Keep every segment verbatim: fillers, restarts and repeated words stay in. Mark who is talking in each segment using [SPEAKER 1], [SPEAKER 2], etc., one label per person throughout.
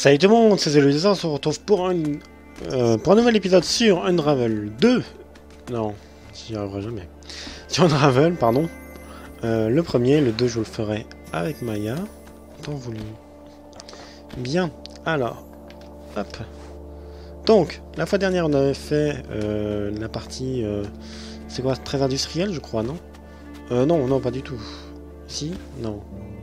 [SPEAKER 1] Salut tout le monde, c'est Zélusa, on se retrouve pour un, euh, pour un nouvel épisode sur Unravel deux. Non, j'y arriverai jamais. Sur Unravel, pardon. Euh, le premier, le deux je le ferai avec Maya. Tant voulu. Bien, alors, hop. Donc, la fois dernière on avait fait euh, la partie... Euh, c'est quoi, très industriel je crois, non euh, Non, non, pas du tout. Si Non.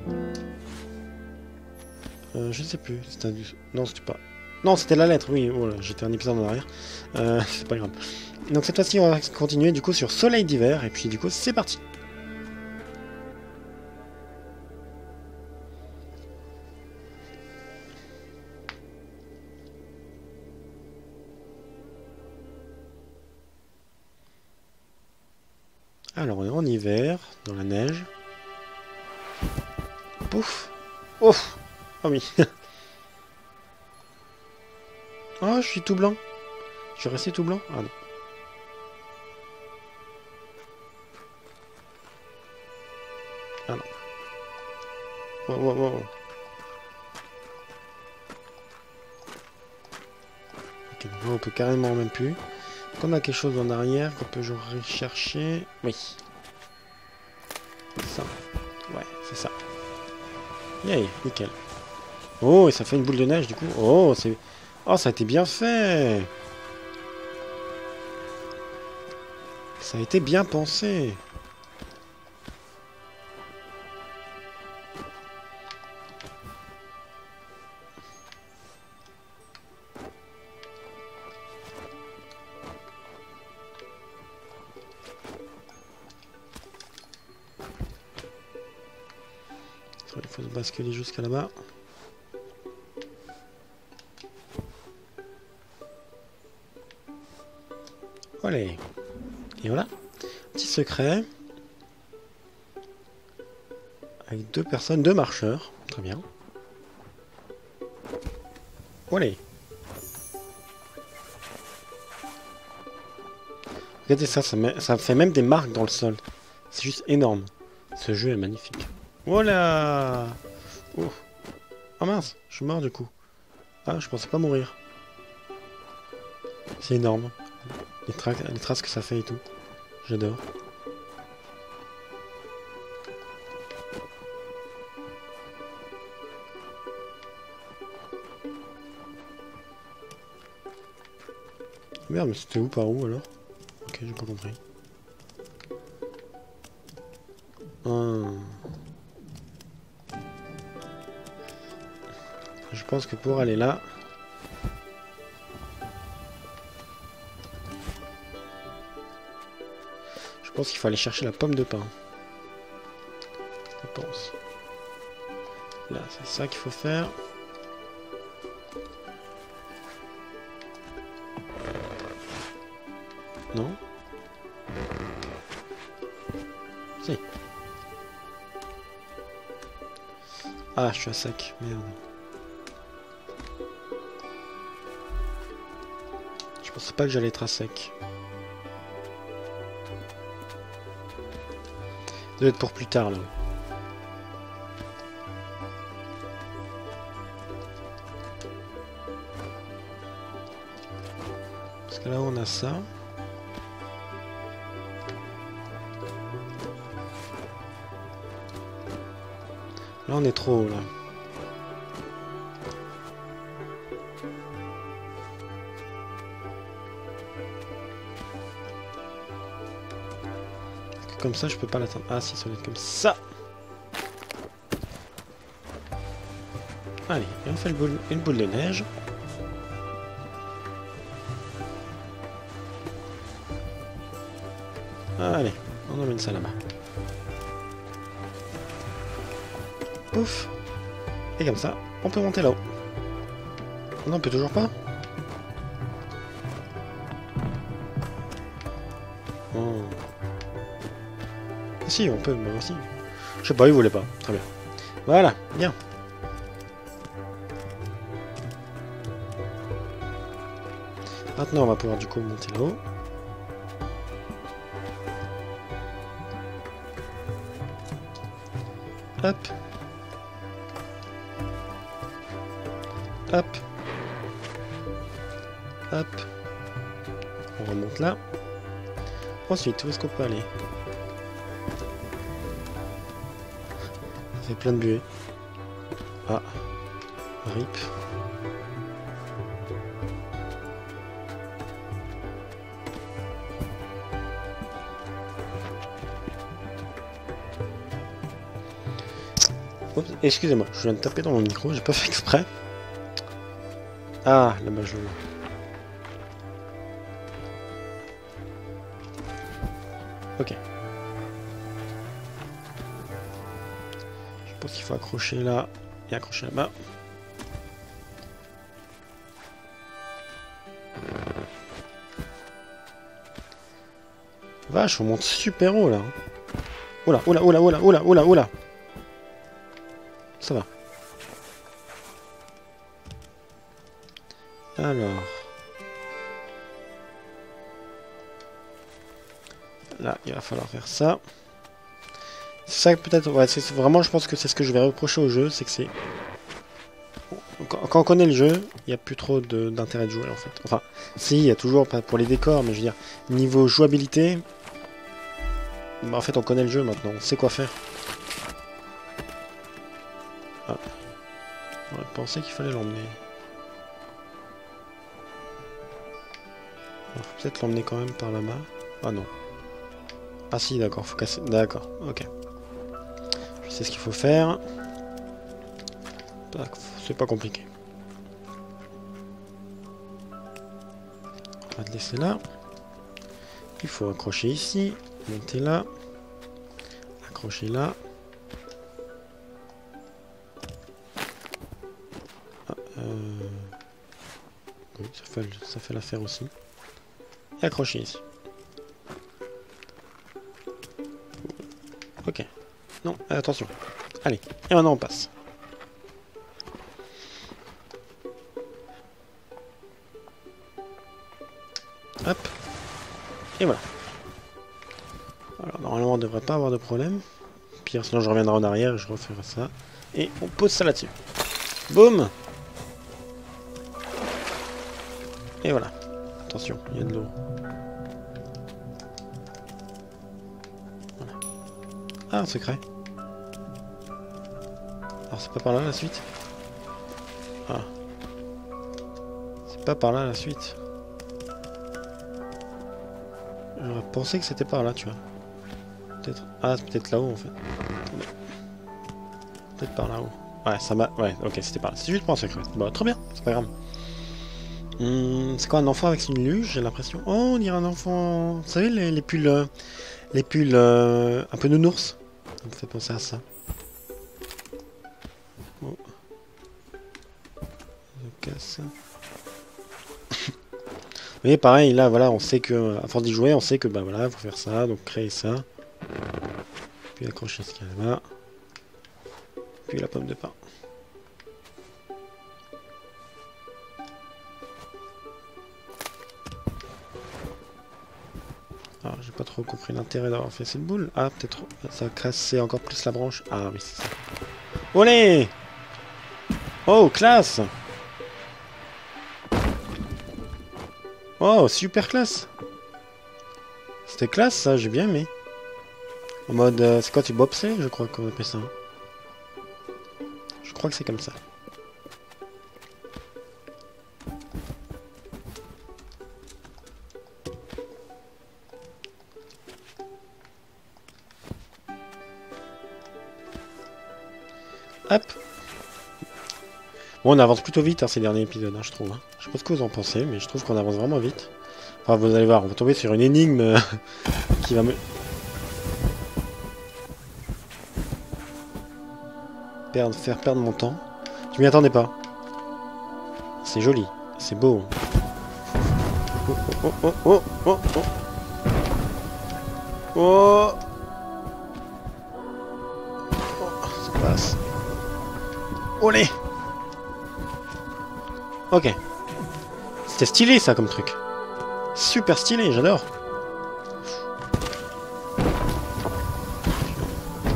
[SPEAKER 1] Euh, je ne sais plus. C'était un... Non, c'était pas... Non, c'était la lettre, oui. Voilà, j'étais un épisode en arrière. Euh, c'est pas grave. Donc cette fois-ci, on va continuer du coup sur Soleil d'hiver. Et puis du coup, c'est parti. Alors, on est en hiver, dans la neige. Pouf. Ouf. Oh oui. Oh, je suis tout blanc. Je suis resté tout blanc. Ah non. Ah non. Oh, oh, oh, oh. Ok, donc on peut carrément même plus. Donc on a quelque chose en arrière qu'on peut genre rechercher. Oui. Ça. Ouais, c'est ça. Yay, nickel. Oh, et ça fait une boule de neige du coup. Oh, c'est... Oh, ça a été bien fait. Ça a été bien pensé. Il faut se basculer jusqu'à là-bas. Allez. Et voilà. Petit secret. Avec deux personnes, deux marcheurs. Très bien. Allez. Regardez ça, ça, met, ça fait même des marques dans le sol. C'est juste énorme. Ce jeu est magnifique. Voilà. Oh. Oh mince, je suis mort du coup. Ah, je pensais pas mourir. C'est énorme. Les, tra les traces que ça fait et tout. J'adore. Merde, mais c'était où par où alors? Ok, j'ai pas compris. Hum. Je pense que pour aller là... Je pense qu'il faut aller chercher la pomme de pin. Je pense. Là, c'est ça qu'il faut faire. Non? Si. Ah, je suis à sec. Merde. Je pensais pas que j'allais être à sec. Ça doit être pour plus tard, là. Parce que là, on a ça. Là, on est trop haut, là. Comme ça, je peux pas l'atteindre. Ah, si, ça doit être comme ça. Allez, et on fait le boule, une boule de neige. Allez, on emmène ça là-bas. Pouf. Et comme ça, on peut monter là-haut. Non, on peut toujours pas. Oh. Si, on peut, moi aussi. Je sais pas, il voulait pas. Très bien. Voilà, bien. Maintenant, on va pouvoir du coup monter là-haut. Hop. Hop. Hop. On remonte là. Ensuite, où est-ce qu'on peut aller? Ça fait plein de buées. Ah. Rip. Excusez-moi, je viens de taper dans mon micro, j'ai pas fait exprès. Ah, là-bas je le vois. Ok. Je pense qu'il faut accrocher là et accrocher là-bas. Vache, on monte super haut là. Oula, oula, oula, oula, oula, oula, oula. Ça va. Alors. Là, il va falloir faire ça. C'est ça peut-être... Ouais, c'est vraiment, je pense que c'est ce que je vais reprocher au jeu, c'est que c'est... Quand, quand on connaît le jeu, il n'y a plus trop d'intérêt de, de jouer en fait. Enfin, si, il y a toujours, pas pour les décors, mais je veux dire, niveau jouabilité... Bah, en fait, on connaît le jeu maintenant, on sait quoi faire. Ah. On aurait pensé qu'il fallait l'emmener. Peut-être l'emmener quand même par là-bas. Ah non. Ah si, d'accord, faut casser. D'accord, ok. Je sais ce qu'il faut faire. C'est pas compliqué. On va te laisser là. Il faut accrocher ici. Monter là. Accrocher là. Ah, euh... oui, ça fait, ça fait l'affaire aussi. Et accrocher ici. Ok. Non, attention. Allez, et maintenant on passe. Hop. Et voilà. Alors normalement on ne devrait pas avoir de problème. Pire, sinon je reviendrai en arrière et je referai ça. Et on pose ça là-dessus. Boum. Et voilà. Attention, il y a de l'eau. Voilà. Ah, un secret. Alors c'est pas par là la suite? Ah. C'est pas par là la suite. J'aurais pensé que c'était par là, tu vois. Peut-être. Ah, c'est peut-être là-haut en fait. Peut-être par là-haut. Ouais, ça m'a. Ouais, ok, c'était par là. C'est juste pour un secret. Bon, très bien, c'est pas grave. Hum, c'est quoi un enfant avec une luge, j'ai l'impression. Oh, on dirait un enfant. Vous savez, les, les pulls. Euh, les pulls euh, un peu nounours. Ça me fait penser à ça. Oh. Je casse. Vous voyez, pareil, là, voilà, on sait que, à force d'y jouer, on sait que, bah voilà, il faut faire ça, donc créer ça. Puis accrocher ce qu'il y a là. Puis la pomme de pain. Alors, j'ai pas trop compris l'intérêt d'avoir fait cette boule. Ah, peut-être, ça a cassé encore plus la branche. Ah oui, c'est ça. Olé! Oh, classe! Oh, super classe! C'était classe ça, j'ai bien aimé. En mode, euh, c'est quoi, tu bobsleigh, je crois qu'on appelle ça. Je crois que c'est comme ça. Hop! Bon, on avance plutôt vite hein, ces derniers épisodes, hein, je trouve. Hein. Je sais pas ce que vous en pensez, mais je trouve qu'on avance vraiment vite. Enfin, vous allez voir, on va tomber sur une énigme qui va me... Perdre, faire perdre mon temps. Je m'y attendais pas. C'est joli, c'est beau. Oh, oh, oh, oh, oh, oh. Oh. Oh, ça passe. Olé. Ok. C'était stylé ça comme truc. Super stylé, j'adore.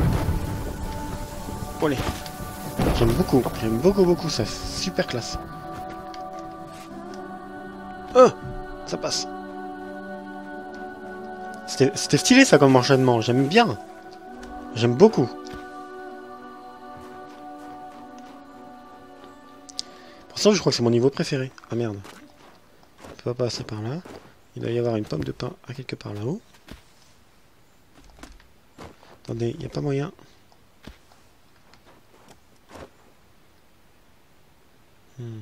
[SPEAKER 1] Olé. J'aime beaucoup, j'aime beaucoup beaucoup ça, super classe. Oh, ça passe. C'était stylé ça comme enchaînement, j'aime bien. J'aime beaucoup. Pour ça, je crois que c'est mon niveau préféré. Ah merde. On peut pas passer par là. Il doit y avoir une pomme de pain à quelque part là-haut. Attendez, il n'y a pas moyen. Hmm.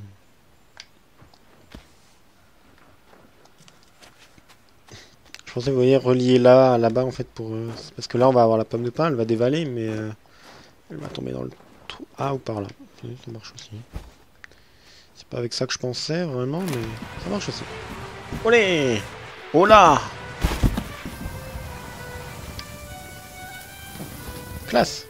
[SPEAKER 1] Je pensais, vous voyez, relier là, là-bas en fait pour... Euh, parce que là, on va avoir la pomme de pain, elle va dévaler, mais euh, elle va tomber dans le trou. Ah, ou par là. Ça marche aussi. C'est pas avec ça que je pensais, vraiment, mais ça marche aussi. Olé! Oh là! Classe!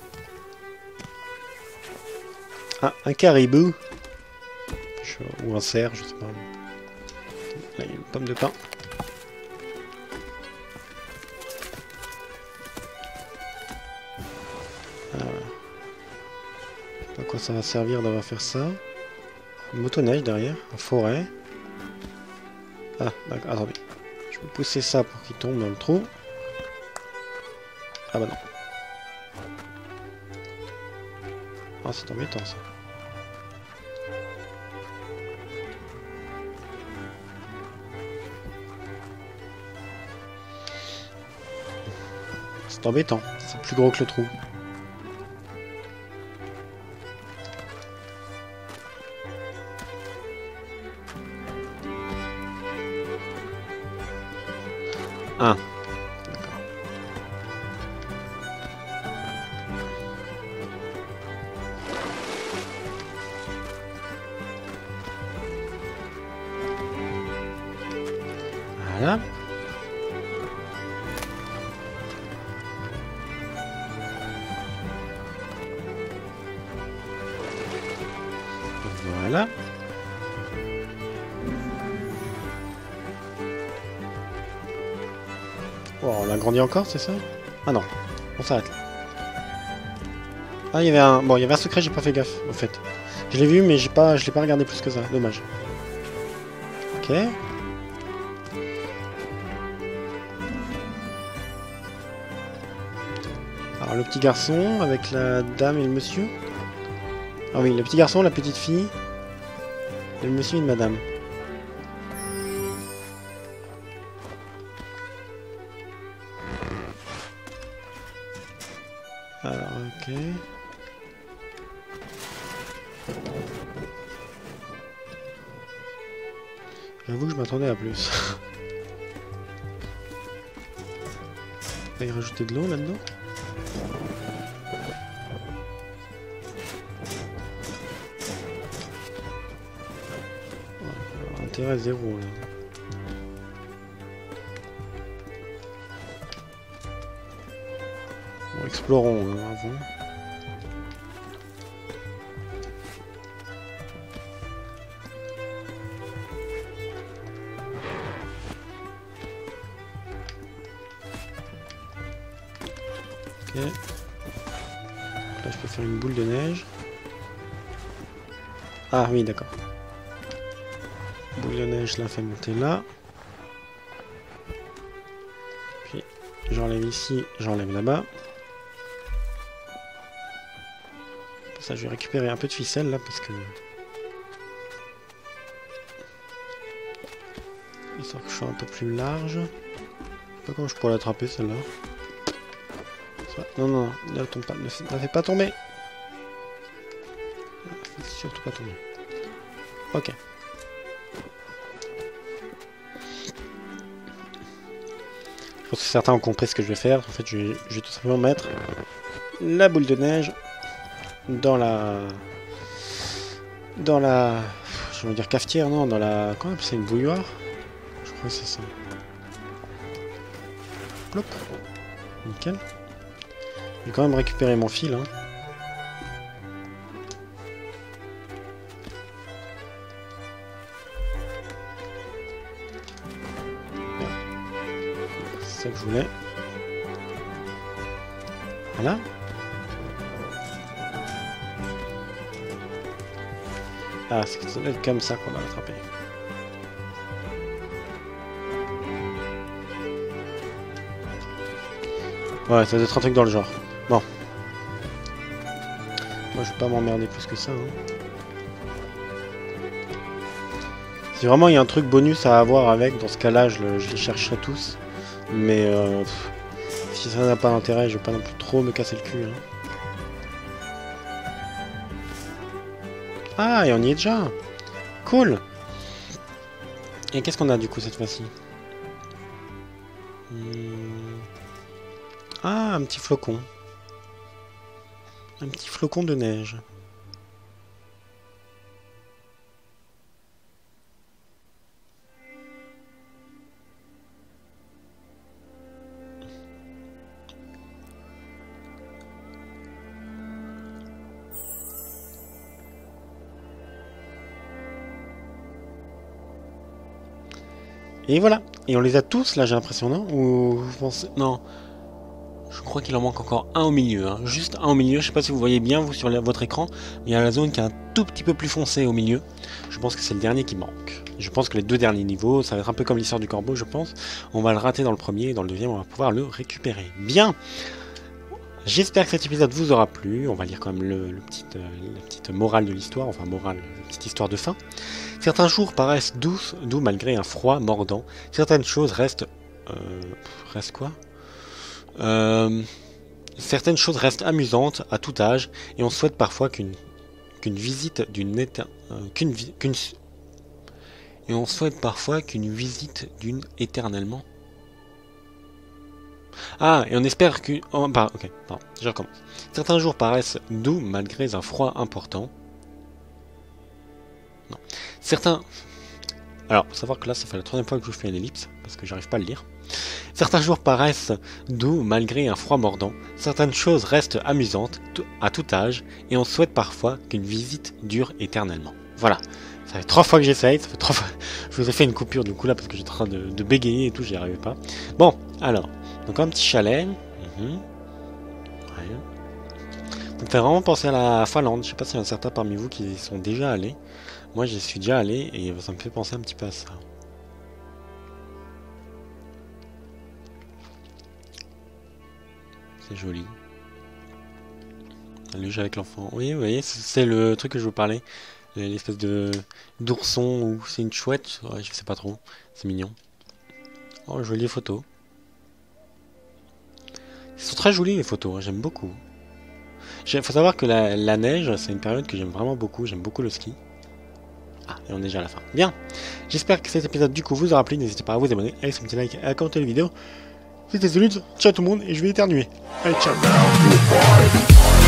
[SPEAKER 1] Ah, un caribou. Je... Ou un cerf, je sais pas. Là, il y a une pomme de pain. Ah, ouais. Je sais pas à quoi ça va servir d'avoir fait ça. Une motoneige derrière, en forêt. Ah, d'accord, attendez. Je peux pousser ça pour qu'il tombe dans le trou. Ah bah non. Ah, c'est embêtant ça. C'est embêtant, c'est plus gros que le trou. Ah. Voilà. Voilà. Oh, on l'a grandi encore, c'est ça? Ah non, on s'arrête là. Ah, il y avait un... Bon, il y avait un secret, j'ai pas fait gaffe, au fait. Je l'ai vu, mais j'ai pas... je l'ai pas regardé plus que ça, dommage. Ok. Alors, le petit garçon avec la dame et le monsieur. Ah oui, le petit garçon, la petite fille. Et le monsieur et une madame. Alors, ok. J'avoue que je m'attendais à plus. On va y rajouter de l'eau là-dedans. Voilà, intérêt zéro là. Bon, explorons hein, avant. Ok. Là, je peux faire une boule de neige. Ah oui, d'accord. Boule de neige, je la fais monter là. Puis, j'enlève ici, j'enlève là-bas. Pour ça, je vais récupérer un peu de ficelle là, parce que... Histoire que je sois un peu plus large. Je sais pas comment je pourrais l'attraper celle-là. Non, non, ne la tombe pas, ne la fais pas tomber. Ne la fais surtout pas tomber. Ok. Je pense que certains ont compris ce que je vais faire. En fait, je vais, je vais tout simplement mettre la boule de neige dans la... Dans la... Je veux dire cafetière, non, dans la... Comment on appelle ça, une bouilloire? Je crois que c'est ça. Plop. Nickel. Je vais quand même récupérer mon fil. Hein. C'est ça que je voulais. Voilà. Ah, c'est ça doit être comme ça qu'on va l'attraper. Ouais, ça doit être un truc dans le genre. Bon. Moi, je vais pas m'emmerder plus que ça. Hein. Si vraiment il y a un truc bonus à avoir avec, dans ce cas-là, je, le, je les chercherai tous. Mais euh, pff, si ça n'a pas d'intérêt, je vais pas non plus trop me casser le cul. Hein. Ah, et on y est déjà. Cool. Et qu'est-ce qu'on a du coup cette fois-ci? hmm. Ah, un petit flocon. Un petit flocon de neige. Et voilà. Et on les a tous là, j'ai l'impression, non? Ou vous pensez... Non. Je crois qu'il en manque encore un au milieu. Hein. Juste un au milieu. Je sais pas si vous voyez bien, vous, sur la, votre écran. Mais il y a la zone qui est un tout petit peu plus foncée au milieu. Je pense que c'est le dernier qui manque. Je pense que les deux derniers niveaux, ça va être un peu comme l'histoire du corbeau, je pense. On va le rater dans le premier et dans le deuxième, on va pouvoir le récupérer. Bien. J'espère que cet épisode vous aura plu. On va lire quand même le, le petit, euh, la petite morale de l'histoire. Enfin, morale, la petite histoire de fin. Certains jours paraissent doux, doux malgré un froid mordant. Certaines choses restent... Euh, restent quoi euh, Certaines choses restent amusantes à tout âge. Et on souhaite parfois qu'une qu'une visite d'une éter... euh, qu'une qu'une et on souhaite parfois qu'une visite d'une éternellement. Ah, et on espère qu'une... Oh, bah, ok, pardon, je recommence. Certains jours paraissent doux malgré un froid important. Non. Certains... Alors, faut savoir que là, ça fait la troisième fois que je fais une ellipse, parce que j'arrive pas à le lire. Certains jours paraissent doux malgré un froid mordant. Certaines choses restent amusantes à tout âge, et on souhaite parfois qu'une visite dure éternellement. Voilà. Ça fait trois fois que j'essaye, ça fait trois fois... Je vous ai fait une coupure du coup là, parce que j'étais en train de, de bégayer et tout, j'y arrivais pas. Bon, alors... Donc un petit chalet. Mmh. Ouais. Ça me fait vraiment penser à la Finlande. Je sais pas s'il y en a certains parmi vous qui y sont déjà allés. Moi j'y suis déjà allé et ça me fait penser un petit peu à ça. C'est joli. Le jeu avec l'enfant. Oui, vous voyez, c'est le truc que je vous parlais. L'espèce de d'ourson ou c'est une chouette. Ouais, je sais pas trop. C'est mignon. Oh, jolies photos. Ils sont très jolies les photos, hein, j'aime beaucoup. Il faut savoir que la, la neige, c'est une période que j'aime vraiment beaucoup, j'aime beaucoup le ski. Ah, et on est déjà à la fin. Bien, j'espère que cet épisode du coup vous aura plu, n'hésitez pas à vous abonner, à laisser un petit like et à commenter la vidéo. C'était Zolud, ciao tout le monde et je vais éternuer. Allez, ciao.